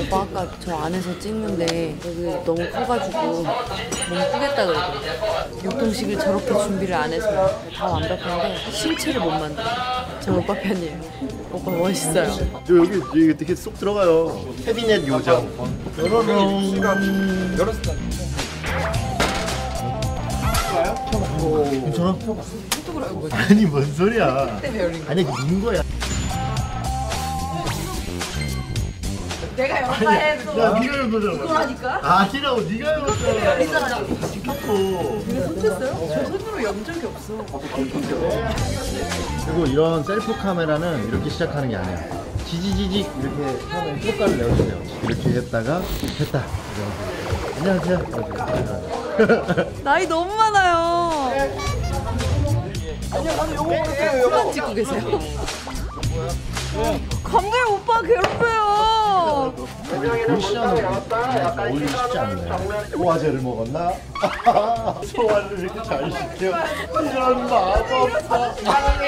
오빠 아까 저 안에서 찍는데 여기 너무 커가지고 몸 꾸겠다 그러더라고요. 유통식을 저렇게 준비를 안 해서 다 완벽한데 신체를 못 만들어. 저 오빠 편이에요. 오빠 멋있어요. 저 여기 되게 쏙 들어가요. 캐비넷 요정. 뾰로롱. 열었어. 괜찮아? 아니 뭔 소리야? 아니 민 거야. 내가 열었다 해도 야 네가 열었잖아. 이거라니까? 아니라고 네가 열었잖아. 시켰고. 손댔어요? 저 손으로 연 적이 없어. 그리고 이런 셀프 카메라는 이렇게 시작하는 게 아니에요. 지지지직 이렇게 처음에 효과를 내주세요. 이렇게 했다가 됐다. 안녕하세요. 나이 너무 많아요. 그만 찍고 계세요. 감독님 오빠 괴롭혀요. 글씨하는 어울리기 쉽지 않네. 소화제를 먹었나? 소화를 이렇게 잘 시켜. 이런 마법사.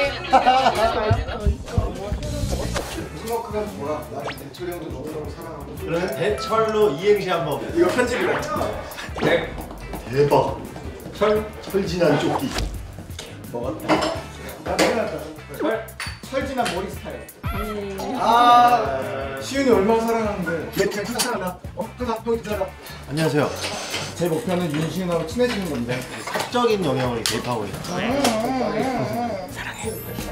스모크가 뭐야? 나 대철이 형도 너무너무 사랑하고. 그러면 대철로 이행시 한번. 이거 편집이래. 네. 대박. 철. 철진한 조끼. 먹었다. 나 생각났다. 철진한 머리 스타일. 아, 시윤이 얼마나 사랑하는데. 얘 그냥 사랑한다. 항상 형이 들어가. 안녕하세요. 제 목표는 윤시윤하고 친해지는 건데. 사적인 영향을 개입하고 있어요. 사랑해.